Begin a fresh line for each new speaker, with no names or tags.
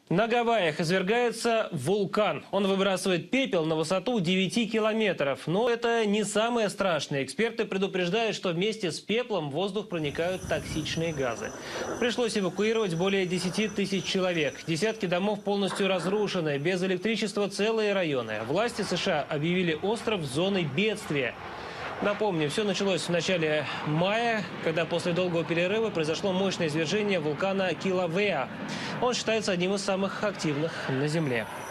На Гавайях извергается вулкан. Он выбрасывает пепел на высоту 9 километров. Но это не самое страшное. Эксперты предупреждают, что вместе с пеплом в воздух проникают токсичные газы. Пришлось эвакуировать более 10 тысяч человек. Десятки домов полностью разрушены. Без электричества целые районы. Власти США объявили остров зоной бедствия. Напомню, все началось в начале мая, когда после долгого перерыва произошло мощное извержение вулкана Килауэа. Он считается одним из самых активных на Земле.